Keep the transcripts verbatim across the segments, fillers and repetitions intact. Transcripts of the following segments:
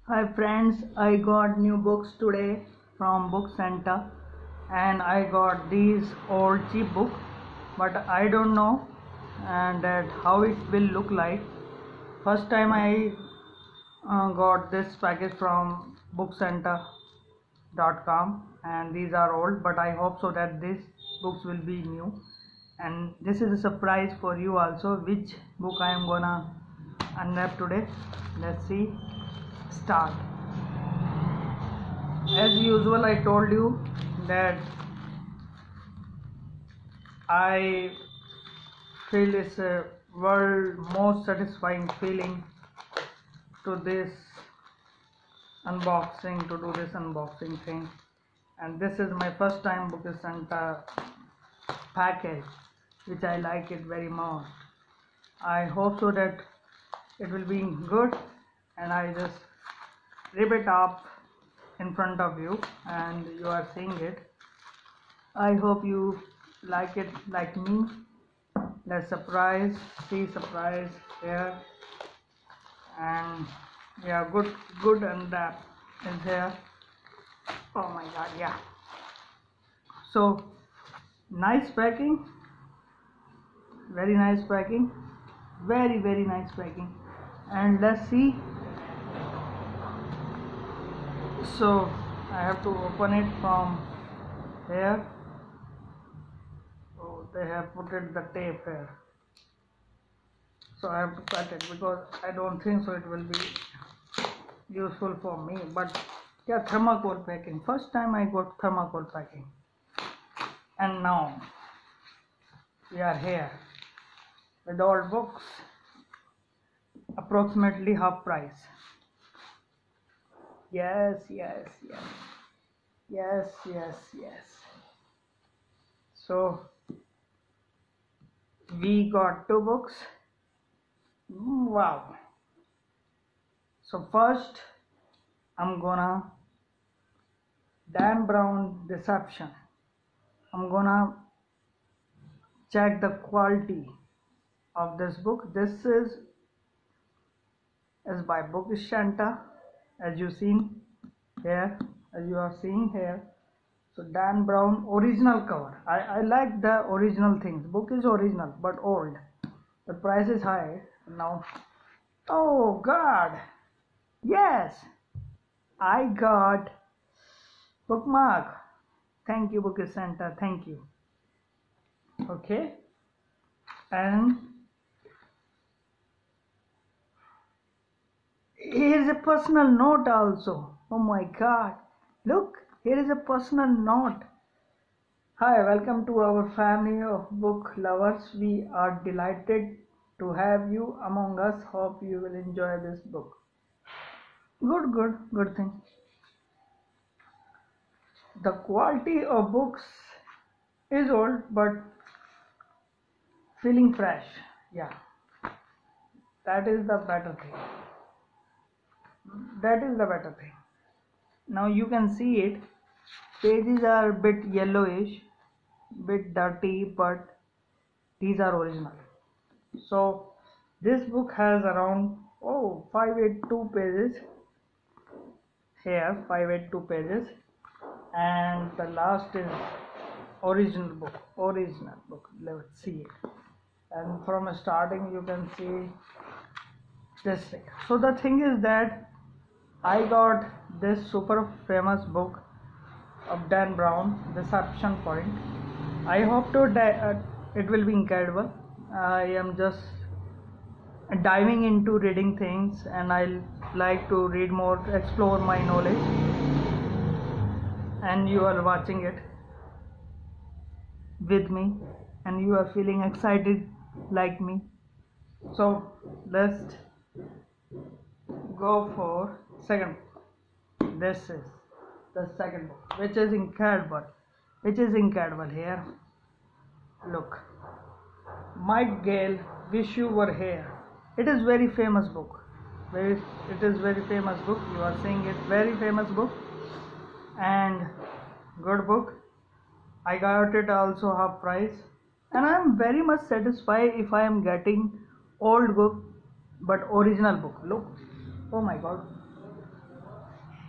Hi friends, I got new books today from Book Center and I got these old cheap book, but I don't know and that how it will look like. First time I uh, got this package from book center dot com and these are old, but I hope so that these books will be new, and this is a surprise for you also which book I am gonna unwrap today. Let's see. Start. As usual, I told you that I feel it's a world most satisfying feeling to this unboxing, to do this unboxing thing. And this is my first time Book Center package, which I like it very much. I hope so that it will be good, and I just rip it up in front of you and you are seeing it. I hope you like it like me. Let's surprise, see surprise here, and yeah, good, good, and that is here. Oh my God, yeah. So nice packing, very nice packing, very very nice packing, and let's see. So I have to open it from here. Oh, they have put it the tape here, so I have to cut it because I don't think so it will be useful for me. But yeah, thermocol packing, first time I got thermocol packing, and now we are here with all books, approximately half price. Yes, yes, yes, yes, yes, yes. So we got two books. Wow. So first I'm gonna Dan Brown Deception. I'm gonna check the quality of this book. This is is by Book Center, as you seen here, as you are seeing here. So Dan Brown original cover. I, I like the original things. Book is original but old. The price is high now. Oh God, yes, I got bookmark. Thank you, Book Center. Thank you. Okay, and here is a personal note also. Oh my God, look, here is a personal note. Hi, welcome to our family of book lovers. We are delighted to have you among us. Hope you will enjoy this book. Good, good, good thing. The quality of books is old but feeling fresh. Yeah, that is the better thing. That is the better thing. Now you can see it. Pages are a bit yellowish, bit dirty, but these are original. So this book has around oh five hundred eighty-two pages here, five hundred eighty-two pages, and the last is original book, original book. Let's see it. And from starting you can see this thing. So the thing is that I got this super famous book of Dan Brown, Deception Point. I hope to uh, it will be incredible. I am just diving into reading things, and I like to read more, explore my knowledge, and you are watching it with me, and you are feeling excited like me. So let's go for second. This is the second book, which is incredible, which is incredible here. Look, Mike Gale, Wish You Were Here. It is very famous book. Very, it is very famous book. You are seeing it. Very famous book and good book. I got it also half price, and I am very much satisfied if I am getting old book but original book. Look, oh my God,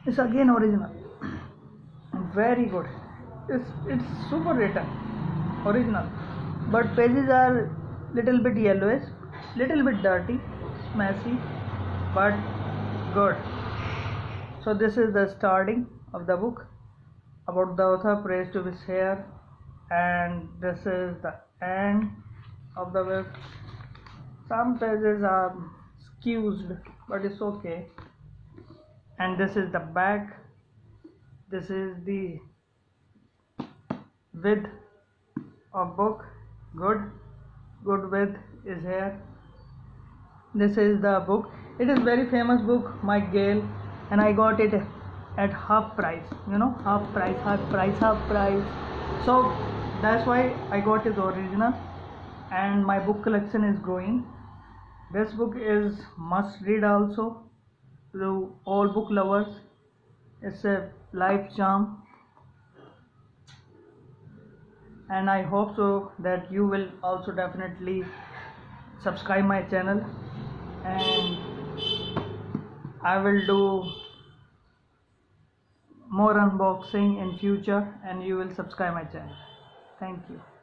It's again original. Very good. It's it's super written, original. But pages are little bit yellowish, little bit dirty, messy, but good. So this is the starting of the book. About the author, praise to be here, and this is the end of the book. Some pages are skewed, but it's okay. And this is the back. This is the width of book. Good, good width is here. This is the book. It is very famous book, Mike Gale, and I got it at half price. You know, half price, half price, half price. So that's why I got it original, and my book collection is growing. This book is must read also to all book lovers. It's a life charm, and I hope so that you will also definitely subscribe my channel, and I will do more unboxing in future, and you will subscribe my channel. Thank you.